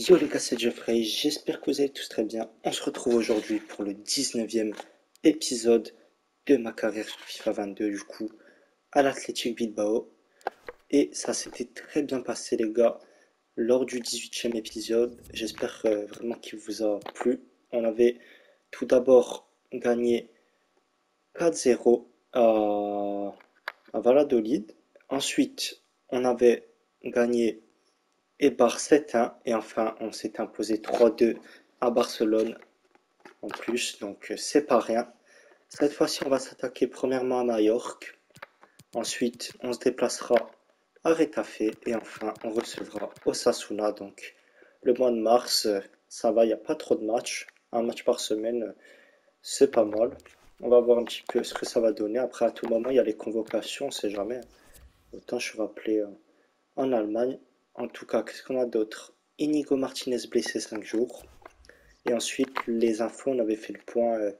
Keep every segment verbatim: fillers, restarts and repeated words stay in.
Yo les gars, c'est Jeffrey, j'espère que vous allez tous très bien. On se retrouve aujourd'hui pour le dix-neuvième épisode de ma carrière sur FIFA vingt-deux, du coup, à l'Athletic Bilbao. Et ça s'était très bien passé les gars, lors du dix-huitième épisode. J'espère euh, vraiment qu'il vous a plu. On avait tout d'abord gagné quatre zéro à, à Valladolid. Ensuite, on avait gagné et par sept un, et enfin on s'est imposé trois deux à Barcelone en plus, donc c'est pas rien. Cette fois-ci on va s'attaquer premièrement à Majorque, ensuite on se déplacera à Retafe et enfin on recevra Osasuna. Donc le mois de mars, ça va, il n'y a pas trop de matchs, un match par semaine, c'est pas mal. On va voir un petit peu ce que ça va donner. Après, à tout moment, il y a les convocations, on sait jamais. Autant je suis rappelé euh, en Allemagne. En tout cas, qu'est-ce qu'on a d'autre? Inigo Martinez blessé cinq jours. Et ensuite, les infos, on avait fait le point euh,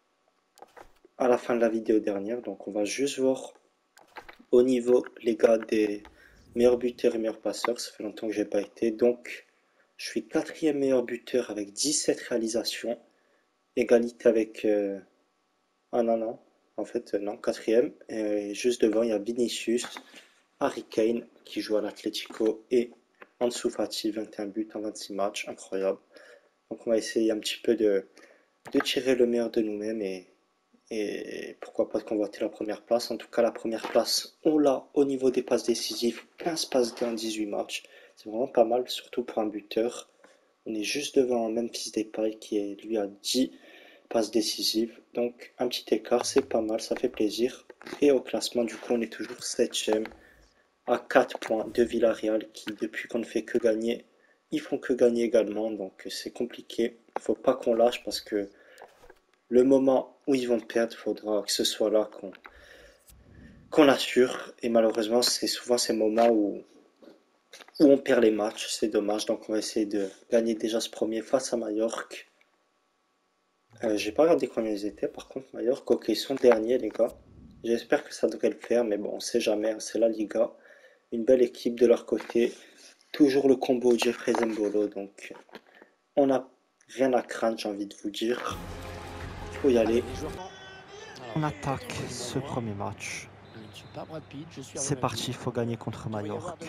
à la fin de la vidéo dernière. Donc, on va juste voir au niveau, les gars, des meilleurs buteurs et meilleurs passeurs. Ça fait longtemps que j'ai pas été. Donc, je suis quatrième meilleur buteur avec dix-sept réalisations. Égalité avec... Euh... Ah non, non. En fait, euh, non, quatrième. Et juste devant, il y a Vinicius, Harry Kane, qui joue à l'Atlético, et Ansu Fati, vingt et un buts en vingt-six matchs, incroyable. Donc on va essayer un petit peu de, de tirer le meilleur de nous-mêmes et, et pourquoi pas de convoiter la première place. En tout cas, la première place, on l'a au niveau des passes décisives, quinze passes D en dix-huit matchs. C'est vraiment pas mal, surtout pour un buteur. On est juste devant Memphis Depay qui est, lui a dix passes décisives. Donc un petit écart, c'est pas mal, ça fait plaisir. Et au classement, du coup, on est toujours septième à quatre points de Villarreal qui, depuis qu'on ne fait que gagner, ils font que gagner également, donc c'est compliqué. Il ne faut pas qu'on lâche parce que le moment où ils vont perdre, il faudra que ce soit là qu'on qu'on assure. Et malheureusement, c'est souvent ces moments où, où on perd les matchs. C'est dommage, donc on va essayer de gagner déjà ce premier face à Majorque. Euh, J'ai pas regardé combien ils étaient, par contre, Majorque, ok, ils sont derniers, les gars. J'espère que ça devrait le faire, mais bon, on sait jamais, hein, c'est la Liga. Une belle équipe de leur côté. Toujours le combo Jeffrey Zembolo, donc on n'a rien à craindre, j'ai envie de vous dire. Il faut y aller. On attaque ce premier match. C'est parti, il faut gagner contre Majorque.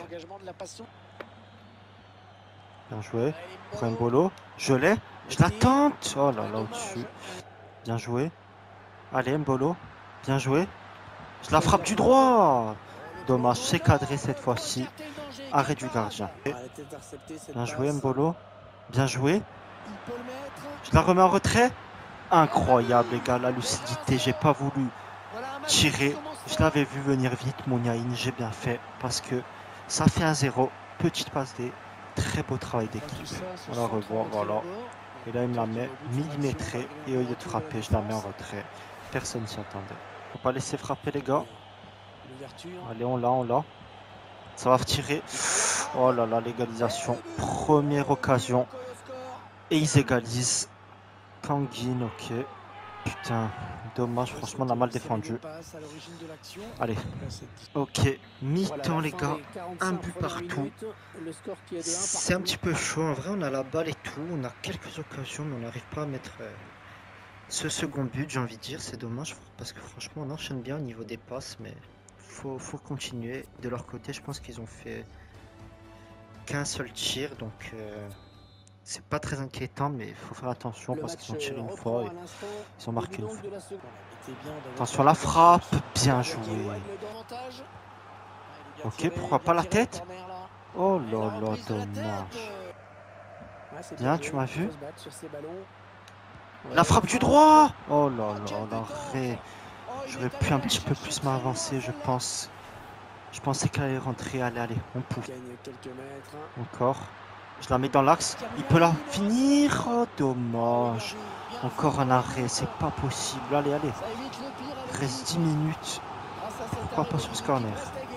Bien joué. Pour Mbolo. Je l'ai. Je la tente. Oh là là, au-dessus. Bien joué. Allez, Mbolo. Bien joué. Je la frappe du droit. Dommage, c'est cadré cette fois-ci. Arrêt du gardien. Bien joué, Mbolo. Bien joué. Je la remets en retrait. Incroyable, les gars, la lucidité. J'ai pas voulu tirer. Je l'avais vu venir vite, Mouniaïn. J'ai bien fait parce que ça fait un zéro. Petite passe D. Très beau travail d'équipe. On la revoit, voilà. Et là, il me la met millimétrée. Et au lieu de frapper, je la mets en retrait. Personne s'y attendait. Faut pas laisser frapper, les gars. Allez, on l'a, on l'a. Ça va tirer. Oh là là, l'égalisation. Première occasion. Et ils égalisent. Tanguine, ok. Putain, dommage, franchement, on a mal défendu. Allez, ok, mi-temps, les gars, un but partout. C'est un petit peu chaud, en vrai, on a la balle et tout, on a quelques occasions, mais on n'arrive pas à mettre euh, ce second but, j'ai envie de dire. C'est dommage, parce que franchement, on enchaîne bien au niveau des passes, mais faut, faut continuer. De leur côté, je pense qu'ils ont fait qu'un seul tir, donc... Euh, c'est pas très inquiétant, mais il faut faire attention parce qu'ils ont tiré une fois et ils ont marqué une fois. Attention, la frappe, bien joué. Ok, pourquoi pas la tête? Oh là là, dommage. Bien, tu m'as vu? La frappe du droit! Oh là là, l'arrêt. J'aurais pu un petit peu plus m'avancer, je pense. Je pensais qu'elle allait rentrer. Allez, allez, on pousse. Encore. Je la mets dans l'axe. Il peut la finir. Oh, dommage. Encore un arrêt. C'est pas possible. Allez, allez. Il reste dix minutes. Pourquoi pas sur ce corner?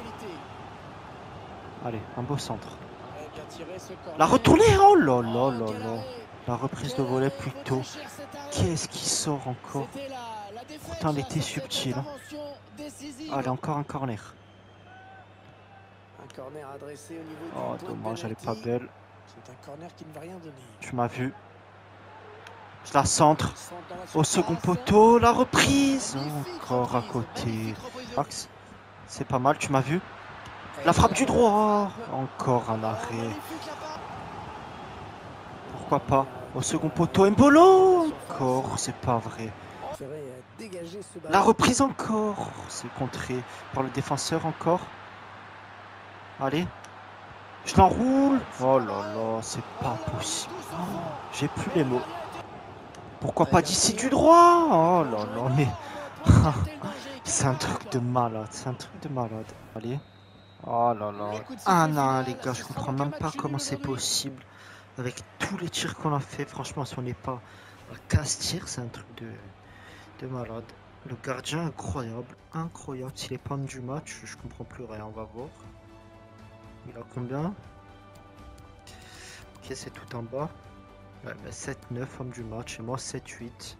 Allez, un beau centre. La retournée. Oh là là là là. La reprise de volet plus tôt. Qu'est-ce qui sort encore? Pourtant, elle était subtile. Allez, encore un corner. Oh, dommage, elle est pas belle. C'est un corner qui ne va rien donner. Tu m'as vu. Je la centre. Au second poteau, la reprise. Encore à côté. Axe. C'est pas mal, tu m'as vu. La frappe du droit. Encore un arrêt. Pourquoi pas. Au second poteau, Mbolo. Encore, c'est pas vrai. La reprise encore. C'est contré par le défenseur encore. Allez. Je l'enroule. Oh là là, c'est pas possible. Oh, j'ai plus les mots. Pourquoi pas d'ici du droit? Oh là là, mais... c'est un truc de malade, c'est un truc de malade. Allez. Oh là là. Ah non, les gars, je comprends même pas comment c'est possible. Avec tous les tirs qu'on a fait, franchement, si on n'est pas à quinze tirs, c'est un truc de, de malade. Le gardien, incroyable. Incroyable. S'il est pas homme du match, je comprends plus rien, on va voir. Il a combien? Ok, c'est tout en bas. Ouais, bah sept neuf homme du match et moi sept huit.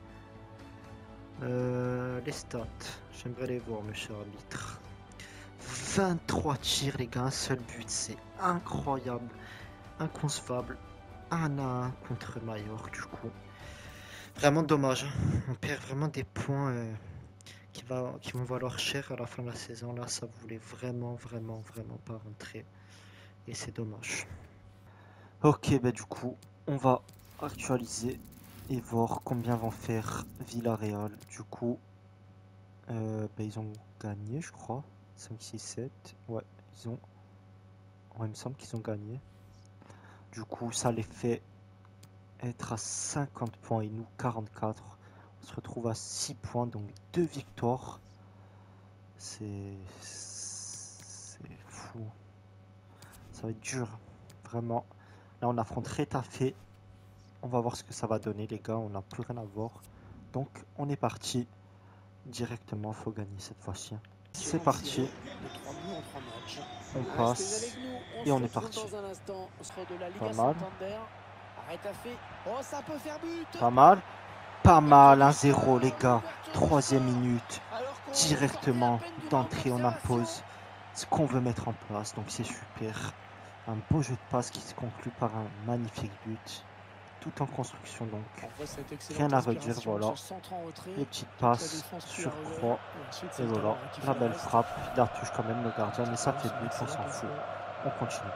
Euh, les stats, j'aimerais les voir, monsieur arbitre. vingt-trois tirs, les gars, un seul but, c'est incroyable, inconcevable. un à un contre Mallorca, du coup. Vraiment dommage, on perd vraiment des points euh, qui, va, qui vont valoir cher à la fin de la saison. Là, ça voulait vraiment, vraiment, vraiment pas rentrer. Et c'est dommage. Ok, bah du coup, on va actualiser et voir combien vont faire Villarreal. Du coup, euh, bah, ils ont gagné, je crois. cinq, six, sept. Ouais, ils ont. Ouais, il me semble qu'ils ont gagné. Du coup, ça les fait être à cinquante points et nous quarante-quatre. On se retrouve à six points, donc deux victoires. C'est. C'est fou. Ça va être dur, vraiment. Là, on affronte Retafe. On va voir ce que ça va donner, les gars. On n'a plus rien à voir. Donc, on est parti. Directement, faut gagner cette fois-ci. C'est parti. On passe. Et on est parti. Pas mal. Pas mal. Pas mal. un zéro, les gars. Troisième minute. Directement, d'entrée, on impose ce qu'on veut mettre en place. Donc, c'est super. Un beau jeu de passe qui se conclut par un magnifique but. Tout en construction, donc rien à redire. Voilà, les petites passes sur croix et voilà, la belle frappe. Il la touche quand même le gardien, mais ça fait but, on s'en fout. On continue.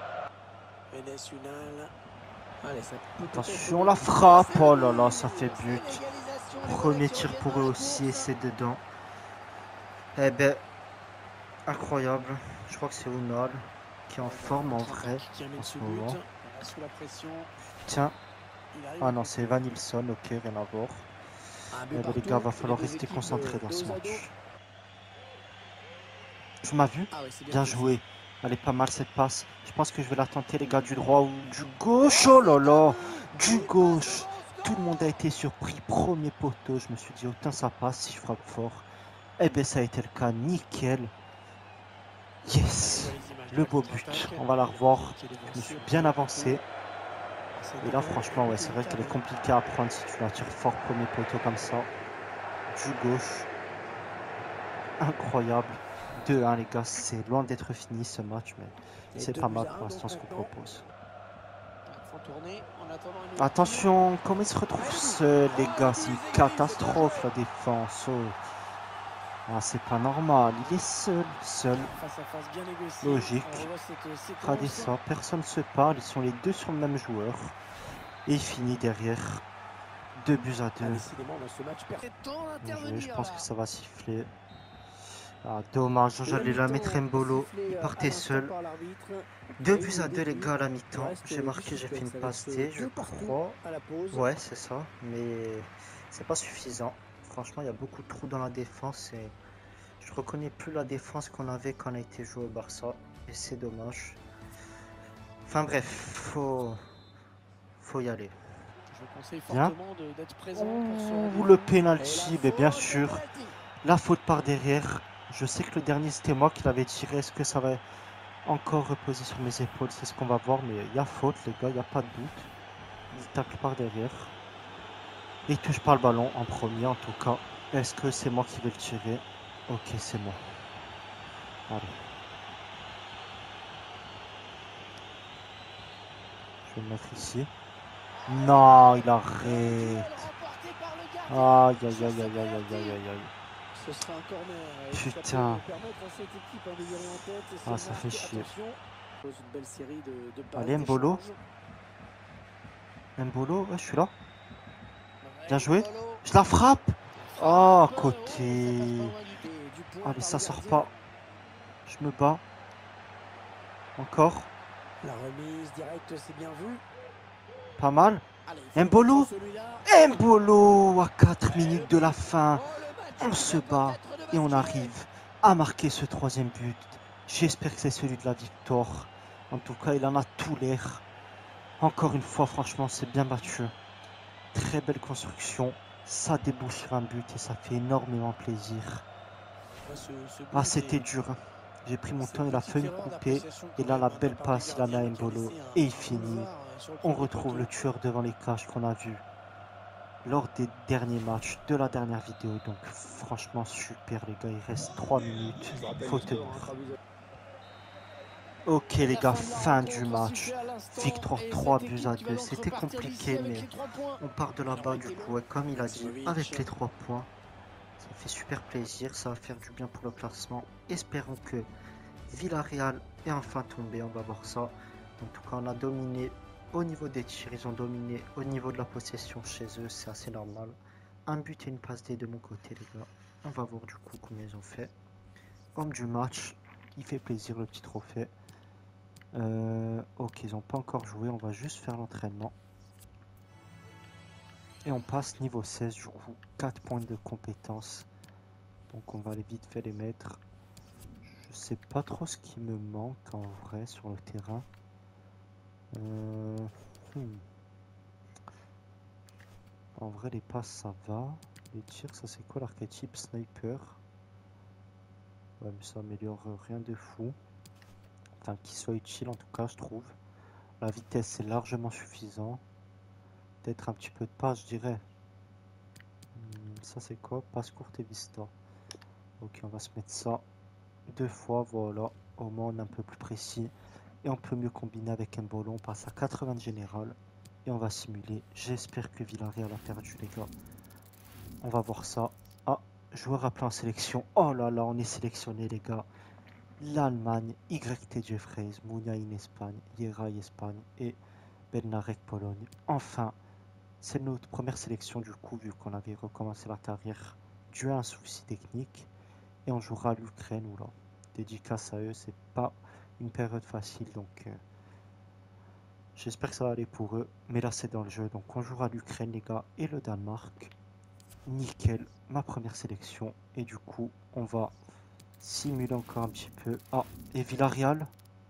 Attention, la frappe. Oh là là, ça fait but. Premier tir pour eux aussi et c'est dedans. Eh ben, incroyable. Je crois que c'est Unal qui est en forme en vrai en ce moment. Tiens. Ah non, c'est Van Nilsson, ok, rien à voir. Eh ben, les gars, va falloir rester concentré dans ce match. Tu m'as vu? Bien joué. Elle est pas mal cette passe. Je pense que je vais la tenter, les gars, du droit ou du gauche. Oh là là, du gauche. Tout le monde a été surpris. Premier poteau. Je me suis dit, autant ça passe si je frappe fort. Eh ben, ça a été le cas. Nickel. Yes. Le beau but. On va la revoir. Je me suis bien avancé. Et là, franchement, ouais, c'est vrai qu'elle est compliquée à prendre si tu la tires fort premier poteau comme ça. Du gauche. Incroyable. deux un, les gars. C'est loin d'être fini ce match, mais c'est pas mal pour l'instant ce qu'on propose. Attention, comment il se retrouve seul, les gars? C'est une catastrophe la défense. Oh. Ah, c'est pas normal. Il est seul, seul. Logique. Regardez ça, personne ne se parle. Ils sont les deux sur le même joueur. Et il finit derrière. Deux buts à deux. Je pense que ça va siffler. Ah, dommage, j'allais la mettre Mbolo. Il partait seul. Deux buts à deux, les gars, à la mi-temps. J'ai marqué, j'ai fait une passe D, je crois. Ouais, c'est ça. Mais c'est pas suffisant. Franchement, il y a beaucoup de trous dans la défense. Et je reconnais plus la défense qu'on avait quand on a été joué au Barça. Et c'est dommage. Enfin bref, faut, faut y aller. Bien. Ouh, le penalty, mais bien sûr. La faute par derrière. Je sais que le dernier c'était moi qui l'avais tiré. Est-ce que ça va encore reposer sur mes épaules? C'est ce qu'on va voir. Mais il y a faute, les gars, il n'y a pas de doute. Il tacle par derrière. Il touche pas le ballon en premier en tout cas. Est-ce que c'est moi qui vais le tirer? Ok, c'est moi. Allez. Je vais le mettre ici. Non, il arrête. Aïe, aïe, aïe, aïe, aïe, aïe, aïe, aïe, aïe. Ce sera un corner. Putain. Ah, ça fait chier. Une belle série de, de Allez, Mbolo. Mbolo, ouais, je suis là. Bien joué. Je la frappe. Oh, côté. Allez, ça sort pas. Je me bats. Encore. La remise directe, c'est bien vu. Pas mal. Mbolo. Mbolo à quatre minutes de la fin. On se bat et on arrive à marquer ce troisième but. J'espère que c'est celui de la victoire. En tout cas, il en a tout l'air. Encore une fois, franchement, c'est bien battu. Très belle construction. Ça débouche sur un but et ça fait énormément plaisir. Ah, c'était dur. J'ai pris mon temps, il a failli couper. Et là, la belle passe, il a mis à Mbolo. Et il finit. On retrouve le tueur devant les cages qu'on a vu lors des derniers matchs de la dernière vidéo. Donc franchement super les gars, il reste trois minutes, il faut tenir. Ok les gars, fin du match, victoire trois buts à deux, c'était compliqué mais on part de là-bas du coup, et comme il a dit, avec les trois points, ça fait super plaisir, ça va faire du bien pour le classement. Espérons que Villarreal est enfin tombé, on va voir ça. En tout cas on a dominé au niveau des tirs, ils ont dominé au niveau de la possession chez eux, c'est assez normal. Un but et une passe D de mon côté les gars. On va voir du coup combien ils ont fait. Homme du match, il fait plaisir le petit trophée. Euh, ok, ils n'ont pas encore joué, on va juste faire l'entraînement. Et on passe niveau seize du coup, quatre points de compétence. Donc on va aller vite fait les mettre. Je sais pas trop ce qui me manque en vrai sur le terrain. Euh, hmm. En vrai les passes ça va, les tirs ça c'est quoi l'archétype sniper? Ouais mais ça améliore rien de fou, enfin qu'il soit utile en tout cas je trouve. La vitesse c'est largement suffisant, peut-être un petit peu de passe je dirais. Hmm, ça c'est quoi? Passe courte et vista. Ok on va se mettre ça deux fois, voilà, au moins on est un peu plus précis. Et on peut mieux combiner avec un ballon, on passe à quatre-vingts de général. Et on va simuler. J'espère que Villarreal a perdu les gars. On va voir ça. Ah, joueur appelé en sélection. Oh là là, on est sélectionné les gars. L'Allemagne, Y T Jeffreys, Muniain Espagne, Yeray Espagne et Bednarek Pologne. Enfin, c'est notre première sélection du coup, vu qu'on avait recommencé la carrière dû à un souci technique. Et on jouera l'Ukraine, ou là. Dédicace à eux, c'est pas une période facile, donc euh, j'espère que ça va aller pour eux. Mais là, c'est dans le jeu, donc on jouera l'Ukraine, les gars, et le Danemark. Nickel, ma première sélection. Et du coup, on va simuler encore un petit peu. Ah, et Villarreal,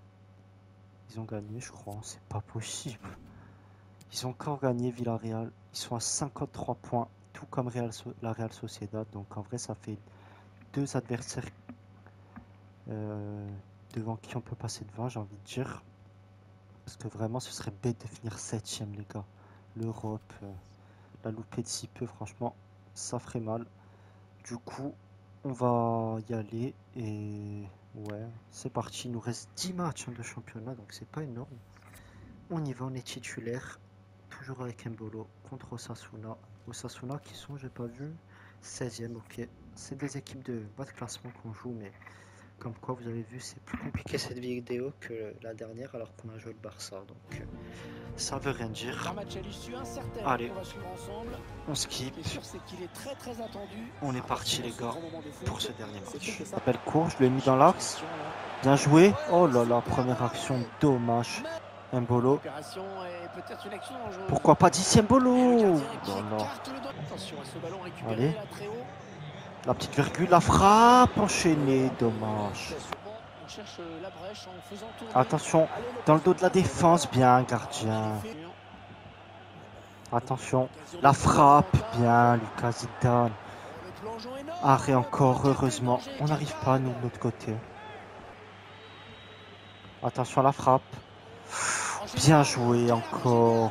ils ont gagné, je crois. C'est pas possible. Ils ont encore gagné, Villarreal. Ils sont à cinquante-trois points, tout comme Real so la Real Sociedad. Donc en vrai, ça fait deux adversaires euh, devant qui on peut passer devant, j'ai envie de dire. Parce que vraiment, ce serait bête de finir septième, les gars. L'Europe, euh, la louper de si peu, franchement, ça ferait mal. Du coup, on va y aller. Et ouais, c'est parti. Il nous reste dix matchs de championnat, donc c'est pas énorme. On y va, on est titulaire. Toujours avec Mbolo contre Osasuna. Osasuna qui sont, j'ai pas vu, seizième, ok. C'est des équipes de bas de classement qu'on joue, mais comme quoi vous avez vu, c'est plus compliqué cette vidéo que la dernière alors qu'on a joué le Barça. Donc euh, ça veut rien dire. Allez, on skip. On est parti les gars pour ce dernier match. Belle course, je l'ai mis dans l'axe. Bien joué. Oh là là, première action, dommage. Mbolo. Pourquoi pas dixième Mbolo? Allez. La petite virgule, la frappe enchaînée, dommage. Attention, dans le dos de la défense, bien gardien. Attention, la frappe, bien Lucas Zidane. Arrêt encore, heureusement. On n'arrive pas, nous, de l'autre côté. Attention à la frappe. Bien joué encore.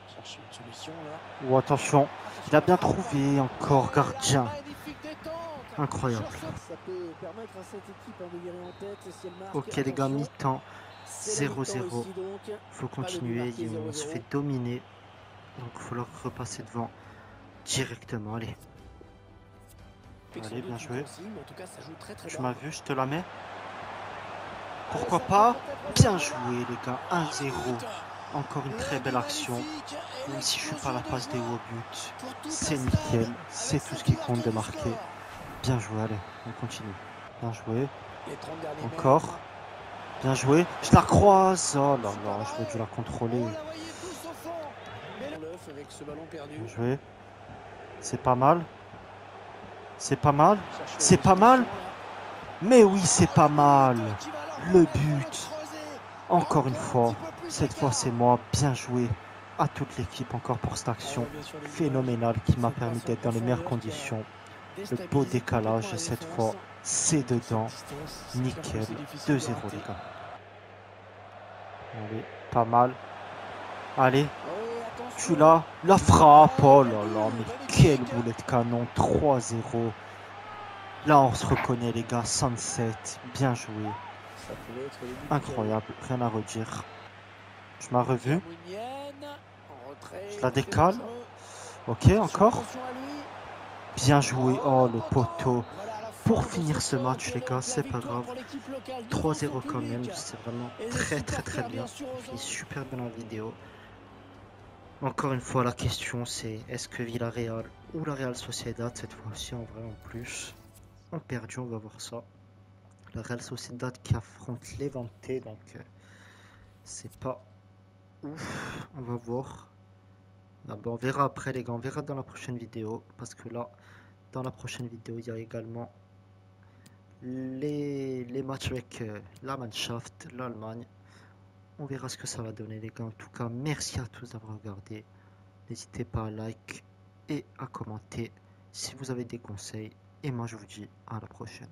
Ou oh, attention, il a bien trouvé encore gardien. Incroyable. Ça peut permettre à cette équipe de virer en tête si elle marque. Ok les gars, Attention, mi-temps, c'est la mi-temps zéro zéro. ici, donc. Faut Pas de but continuer, marqué, on zéro se zéro. fait dominer. Donc il faut leur repasser devant directement. Allez, allez, bien joué. En tout cas, ça joue très, très Tu bas. m'as vu, je te la mets. Pourquoi pas? Bien joué les gars, un zéro. Encore une très belle action. Même si je suis pas à la passe des hauts au but, c'est nickel. C'est tout ce qui compte de marquer. Bien joué, allez, on continue. Bien joué. Les trente derniers Encore. mètres. Bien joué. Je la croise. Oh là là, j'aurais dû la contrôler. L'œuf avec ce ballon perdu. Bien joué. C'est pas mal. C'est pas mal. Chercher C'est la pas mal. solution, là. Mais oui, c'est pas mal. Le but. Encore une fois. Cette fois, c'est moi. Bien joué à toute l'équipe encore pour cette action phénoménale qui m'a permis d'être dans les meilleures conditions. Le beau décalage et cette fois, c'est dedans. Nickel. deux zéro les gars. Allez, pas mal. Allez, tu l'as. La frappe. Oh là là, mais quel boulet de canon. trois zéro. Là, on se reconnaît les gars. Sunset. Bien joué. Ça pouvait être le but Incroyable. Rien à redire. Je m'as revu. en retrait, Je la décale. Ok, encore. Bien joué. Oh, le poteau. Pour finir ce match, les gars, c'est pas grave. trois zéro quand même. C'est vraiment très, très, très bien. On finit super bien la vidéo. Encore une fois, la question, c'est est-ce que Villarreal ou la Real Sociedad, cette fois-ci, en vrai, en plus, ont perdu? On va voir ça. La Real Sociedad qui affronte Levante, donc euh, c'est pas ouf. On va voir. Ah ben, on verra après les gars, on verra dans la prochaine vidéo. Parce que là, dans la prochaine vidéo, il y a également les, les matchs avec euh, la Mannschaft, l'Allemagne. On verra ce que ça va donner les gars. En tout cas, merci à tous d'avoir regardé. N'hésitez pas à like et à commenter si vous avez des conseils. Et moi je vous dis à la prochaine.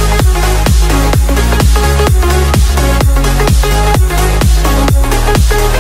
We'll be right back.